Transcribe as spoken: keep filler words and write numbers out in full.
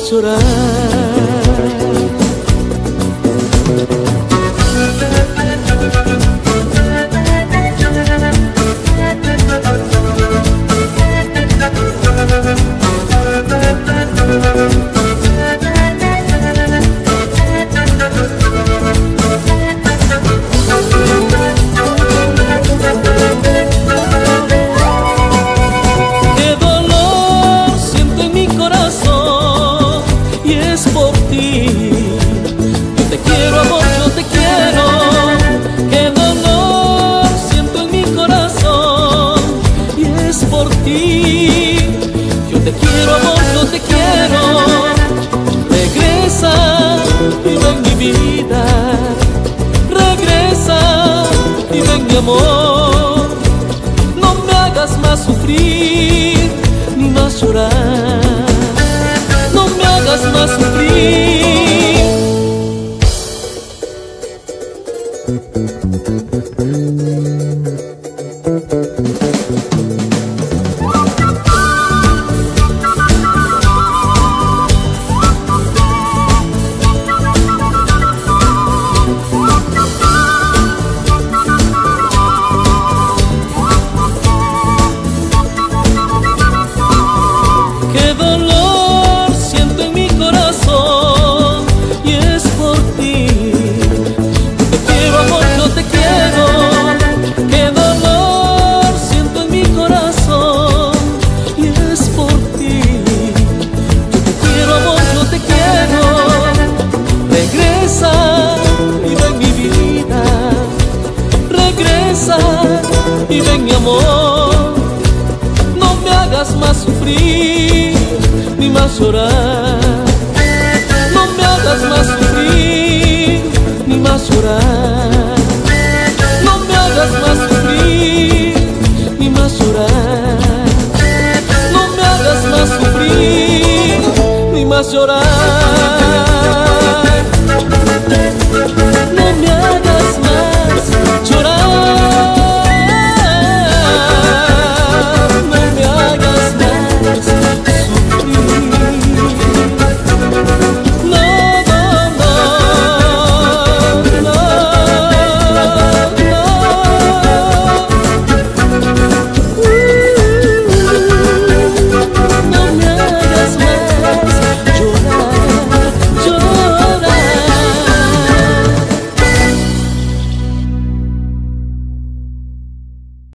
más llorar. Yo te quiero, amor, yo te quiero. Regresa y ven mi vida. Regresa y ven mi amor. No me hagas más sufrir ni más llorar. No me hagas más sufrir. Qué dolor siento en mi corazón y es por ti. Yo te quiero, amor, yo te quiero. Qué dolor siento en mi corazón y es por ti. Yo te quiero, amor, yo te quiero. Regresa y ven mi vida. Regresa y ven mi amor. No me hagas más sufrir ni más llorar. No me hagas más sufrir ni más llorar. No me hagas más sufrir ni más llorar. No me hagas más sufrir ni más llorar.